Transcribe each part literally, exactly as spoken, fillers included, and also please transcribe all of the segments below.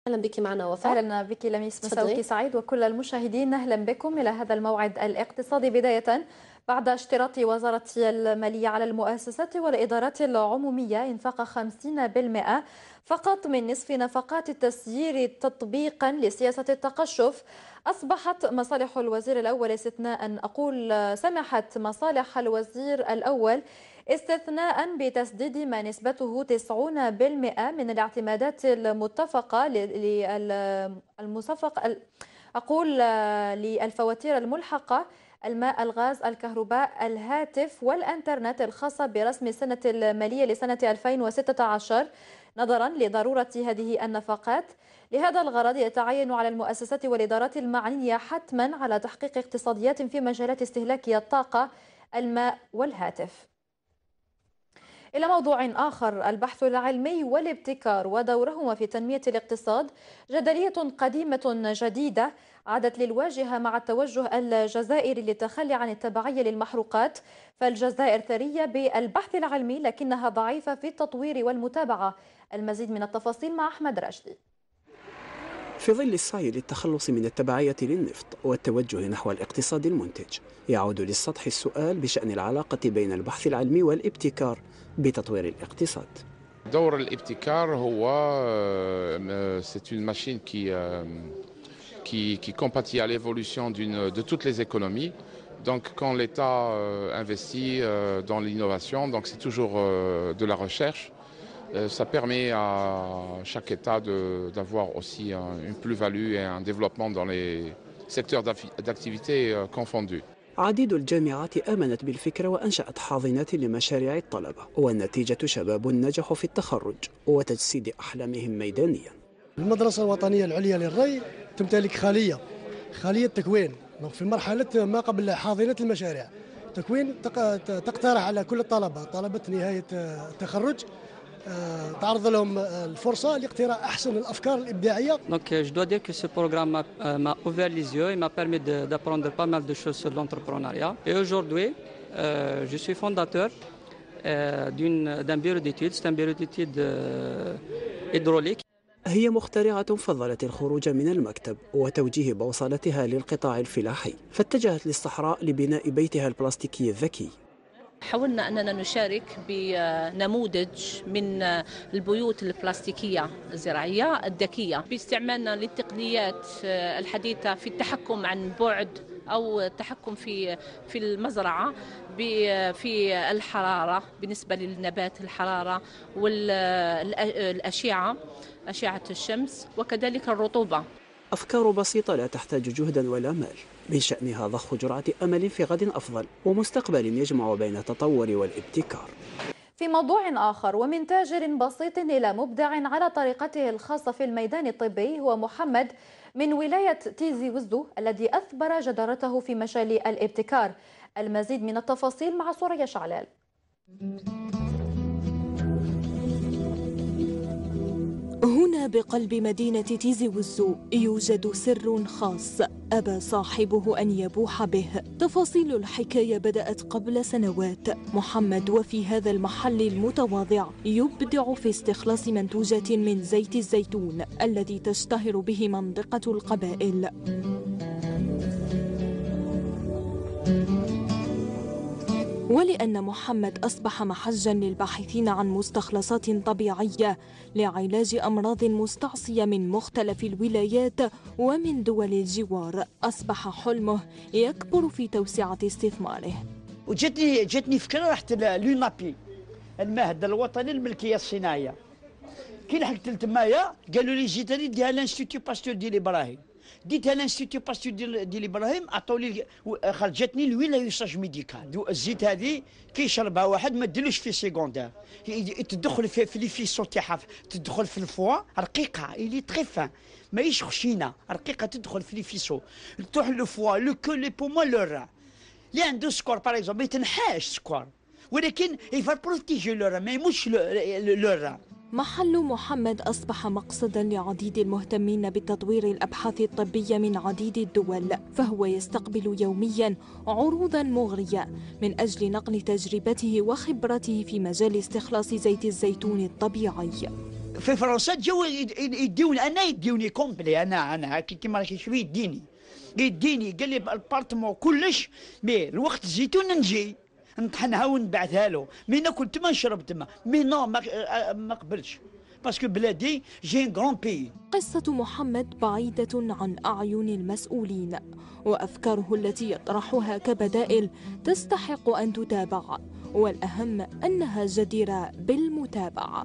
أهلا بك معنا وفاء. أهلا بك لميس، مساءك سعيد وكل المشاهدين. أهلا بكم إلى هذا الموعد الاقتصادي. بداية، بعد اشتراط وزارة المالية على المؤسسات والإدارات العمومية إنفاق خمسين بالمئة فقط من نصف نفقات التسيير تطبيقا لسياسة التقشف، أصبحت مصالح الوزير الأول استثناء أقول سمحت مصالح الوزير الأول استثناء بتسديد ما نسبته تسعين بالمئة من الاعتمادات المتفقة للمصفق أقول للفواتير الملحقة، الماء، الغاز، الكهرباء، الهاتف والإنترنت الخاصة برسم السنة المالية لسنة ألفين وستة عشر نظرا لضرورة هذه النفقات. لهذا الغرض يتعين على المؤسسات والإدارات المعنية حتما على تحقيق اقتصاديات في مجالات استهلاك الطاقة، الماء والهاتف. إلى موضوع آخر، البحث العلمي والابتكار ودورهما في تنمية الاقتصاد جدلية قديمة جديدة عادت للواجهة مع التوجه الجزائري للتخلي عن التبعية للمحروقات. فالجزائر ثرية بالبحث العلمي لكنها ضعيفة في التطوير والمتابعة. المزيد من التفاصيل مع أحمد راشدي. في ظل السعي للتخلص من التبعية للنفط والتوجه نحو الاقتصاد المنتج، يعود للسطح السؤال بشأن العلاقة بين البحث العلمي والابتكار بتطوير الاقتصاد. دور الابتكار هو c'est une machine qui qui qui compatit à l'évolution d'une de toutes les économies. Donc quand l'État investit dans l'innovation, donc c'est toujours de la recherche. Ça permet à chaque État d'avoir aussi une plus-value et un développement dans les secteurs d'activité confondus. عديد الجامعات آمنت بالفكرة وأنشأت حاضنات لمشاريع الطلبة، والنتيجة شباب نجحوا في التخرج وتجسيد أحلامهم ميدانيا. المدرسة الوطنية العليا للري تمتلك خالية خالية تكوين في مرحلة ما قبل حاضنة المشاريع. تكوين تقترح على كل الطلبة طلبة نهاية التخرج تعرض لهم الفرصة لاقتراح أحسن الأفكار الإبداعية. Donc je dois dire que ce programme m'a ouvert les yeux et m'a permis d'apprendre pas mal de choses sur l'entrepreneuriat. Et aujourd'hui, euh, je suis fondateur euh, d'un bureau d'études, c'est un bureau d'études euh, hydraulique. هي مخترعة فضلت الخروج من المكتب وتوجيه بوصلتها للقطاع الفلاحي، فاتجهت للصحراء لبناء بيتها البلاستيكي الذكي. حاولنا أننا نشارك بنموذج من البيوت البلاستيكية الزراعية الذكية باستعمالنا للتقنيات الحديثة في التحكم عن بعد أو التحكم في في المزرعة في الحرارة بالنسبة للنبات، الحرارة والأشعة أشعة الشمس وكذلك الرطوبة. أفكار بسيطة لا تحتاج جهدا ولا مال، من شأنها ضخ جرعة أمل في غد أفضل ومستقبل يجمع بين التطور والابتكار. في موضوع آخر، ومن تاجر بسيط إلى مبدع على طريقته الخاصة في الميدان الطبي، هو محمد من ولاية تيزي وزدو الذي أثبر جدارته في مجال الابتكار. المزيد من التفاصيل مع سوريا شعلال. هنا بقلب مدينة تيزي وزو يوجد سر خاص أبى صاحبه أن يبوح به. تفاصيل الحكاية بدأت قبل سنوات. محمد وفي هذا المحل المتواضع يبدع في استخلاص منتوجات من زيت الزيتون الذي تشتهر به منطقة القبائل. ولأن محمد أصبح محجا للباحثين عن مستخلصات طبيعية لعلاج أمراض مستعصية من مختلف الولايات ومن دول الجوار، أصبح حلمه يكبر في توسعة استثماره. وجتني جتني فكرة، رحت لونابي المعهد الوطني للملكية الصناعية. كي لحقت لتمايا قالوا لي جيت هذه ديها لانستيتيو باستور ديال إبراهيم، ديتها لانستيتيو باستور ديال ديال ابراهيم، عطاو لي خرجتني الويلا يوساج ميديكال. الزيت هذه كيشربها واحد ما ديروش في سيكوندير، تدخل في, في لي فيسون تاعها، تدخل في الفوا رقيقه اللي تري فان ماهيش خشينه، رقيقه تدخل في لي فيسو تروح لو فوا لو كو لي بومون لو ران. اللي عنده سكور باغ اكزومبل ما يتنحاش سكور، ولكن يفال بروتيجي لو ران ما يموتش لو ران. محل محمد أصبح مقصدا لعديد المهتمين بتطوير الأبحاث الطبية من عديد الدول، فهو يستقبل يوميا عروضا مغرية من أجل نقل تجربته وخبرته في مجال استخلاص زيت الزيتون الطبيعي. في فرنسا جاو يديوني انا يديوني كومبلي انا انا كيما راكي شويه يديني يديني قال لي البارتمون كلش مي الوقت زيتون نجي نطحنها ونبعثها له مي ناكل تما نشرب تما مي نو ما, ما قبلش باسكو بلادي جي ان غران بي. قصة محمد بعيدة عن أعين المسؤولين، وأفكاره التي يطرحها كبدائل تستحق أن تتابع، والأهم أنها جديرة بالمتابعة.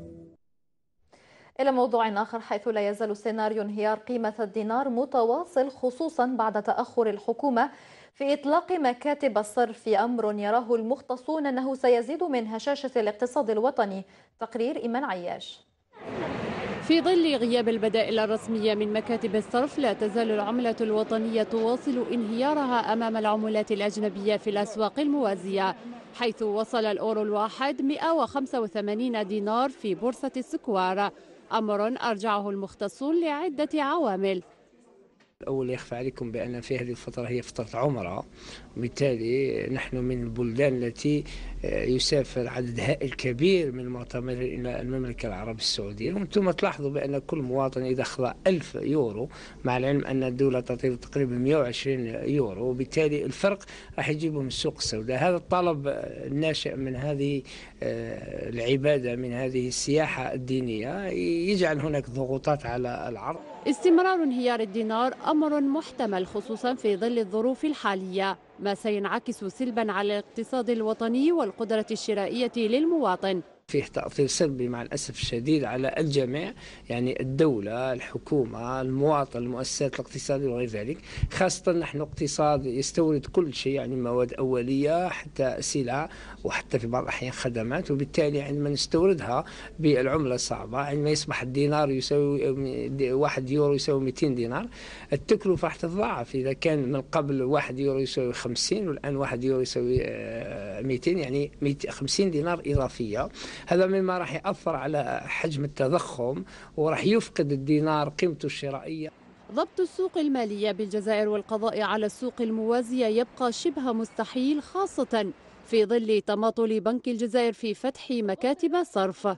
إلى موضوع آخر، حيث لا يزال سيناريو انهيار قيمة الدينار متواصل، خصوصا بعد تأخر الحكومة في إطلاق مكاتب الصرف، أمر يراه المختصون أنه سيزيد من هشاشة الاقتصاد الوطني. تقرير إيمان عياش. في ظل غياب البدائل الرسمية من مكاتب الصرف، لا تزال العملة الوطنية تواصل انهيارها أمام العملات الأجنبية في الأسواق الموازية، حيث وصل الأورو الواحد مئة وخمسة وثمانين دينار في بورصة السكوار، أمر أرجعه المختصون لعدة عوامل. أول يخفى عليكم بأن في هذه الفترة هي فترة عمرة، وبالتالي نحن من البلدان التي يسافر عدد هائل كبير من المعتمرين إلى المملكة العربية السعودية، وأنتم تلاحظوا بأن كل مواطن إذا أخذ ألف يورو، مع العلم أن الدولة تعطي تقريبا مئة وعشرين يورو، وبالتالي الفرق راح يجيبه من السوق السوداء. هذا الطلب الناشئ من هذه العبادة، من هذه السياحة الدينية، يجعل هناك ضغوطات على العرض. استمرار انهيار الدينار أمر محتمل، خصوصا في ظل الظروف الحالية، ما سينعكس سلبا على الاقتصاد الوطني والقدرة الشرائية للمواطن. فيه تأثير سلبي مع الأسف الشديد على الجميع، يعني الدولة، الحكومة، المواطن، المؤسسات الاقتصادية وغير ذلك، خاصة نحن اقتصاد يستورد كل شيء، يعني مواد أولية حتى سلع وحتى في بعض الأحيان خدمات، وبالتالي عندما نستوردها بالعملة الصعبة، عندما يصبح الدينار يساوي واحد يورو يساوي مئتين دينار، التكلفة راح تتضاعف. إذا كان من قبل واحد يورو يساوي خمسين والآن واحد يورو يساوي مئتين، يعني خمسين دينار إضافية. هذا مما راح يأثر على حجم التضخم وراح يفقد الدينار قيمته الشرائية. ضبط السوق المالية بالجزائر والقضاء على السوق الموازية يبقى شبه مستحيل، خاصة في ظل تماطل بنك الجزائر في فتح مكاتب صرف.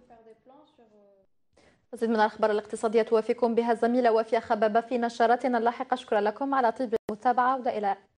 مزيد من الأخبار الاقتصادية توافيكم بها الزميلة وفية خبابة في نشراتنا اللاحقة. شكرا لكم على طيب المتابعة، وإلى